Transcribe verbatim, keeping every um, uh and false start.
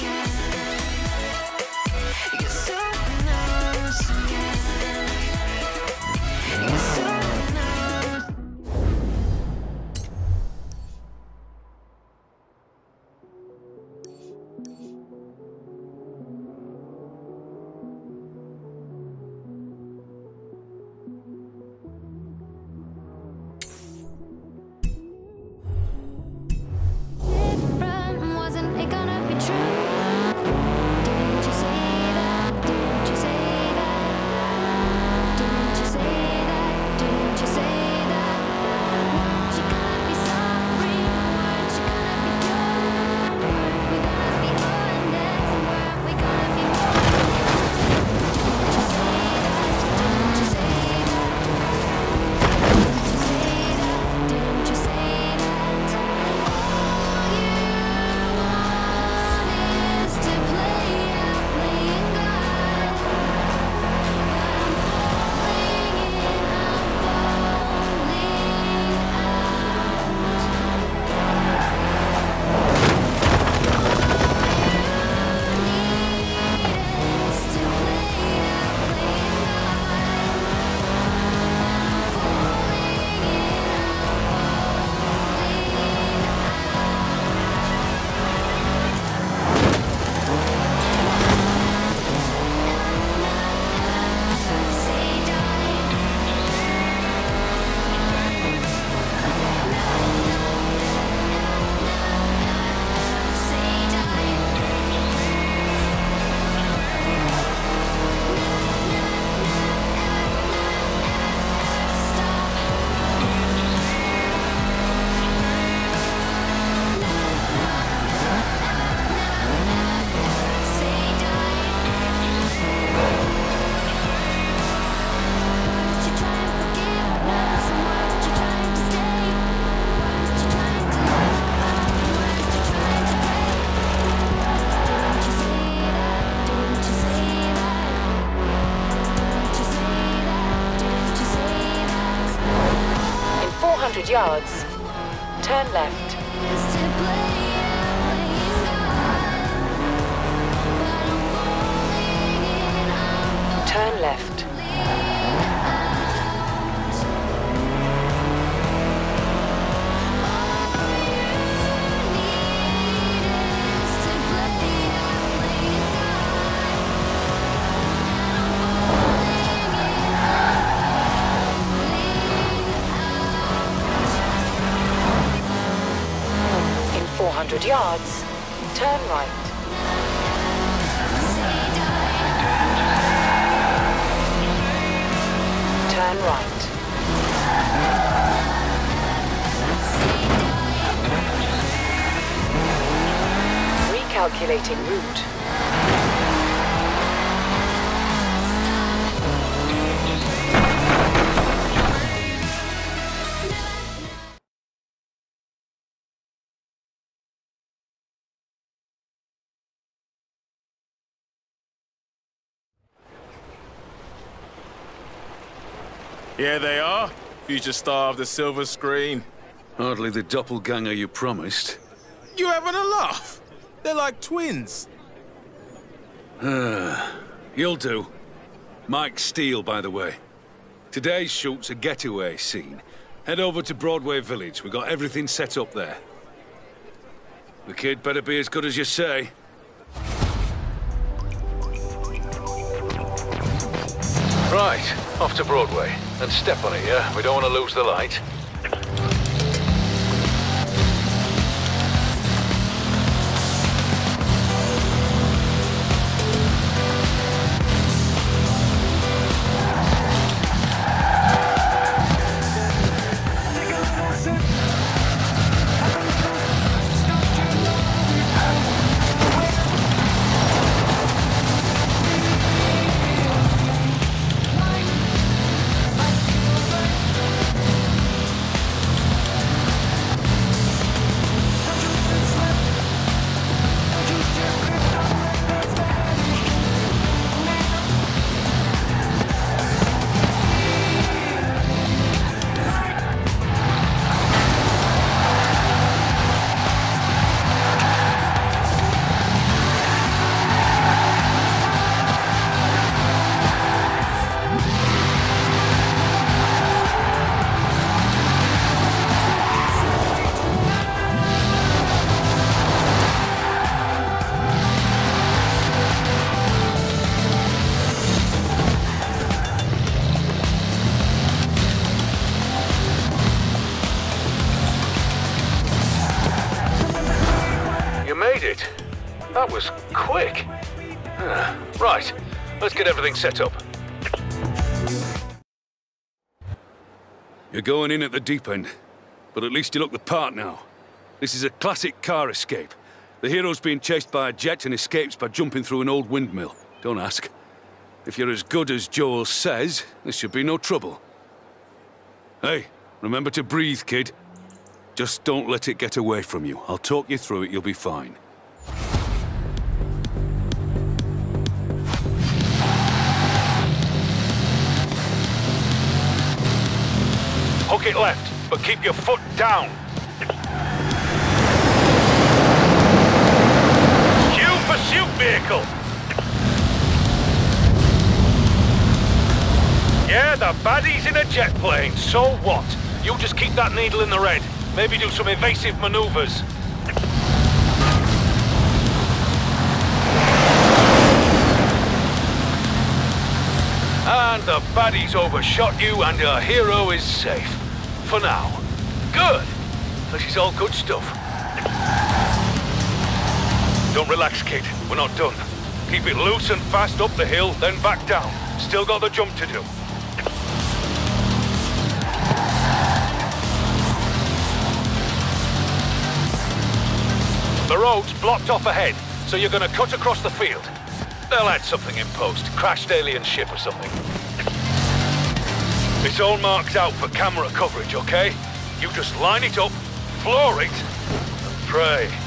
yards. Turn left. Turn left. four hundred yards, turn right. Turn right. Recalculating route. Here they are, future star of the silver screen. Hardly the doppelganger you promised. You having a laugh? They're like twins. You'll do. Mike Steele, by the way. Today's shoot's a getaway scene. Head over to Broadway Village. We got everything set up there. The kid better be as good as you say. Right, off to Broadway. And step on it, yeah? We don't want to lose the light. Ah, right, let's get everything set up. You're going in at the deep end, but at least you look the part now. This is a classic car escape. The hero's being chased by a jet and escapes by jumping through an old windmill. Don't ask. If you're as good as Joel says, there should be no trouble. Hey, remember to breathe, kid. Just don't let it get away from you. I'll talk you through it, you'll be fine. Hook it left, but keep your foot down. Cue pursuit vehicle! Yeah, the baddie's in a jet plane, so what? You just keep that needle in the red. Maybe do some evasive maneuvers. And the baddie's overshot you and your hero is safe. For now. Good! This is all good stuff. Don't relax, kid. We're not done. Keep it loose and fast up the hill, then back down. Still got the jump to do. The road's blocked off ahead, so you're gonna cut across the field. They'll add something in post. Crashed alien ship or something. It's all marked out for camera coverage, okay? You just line it up, floor it, and pray.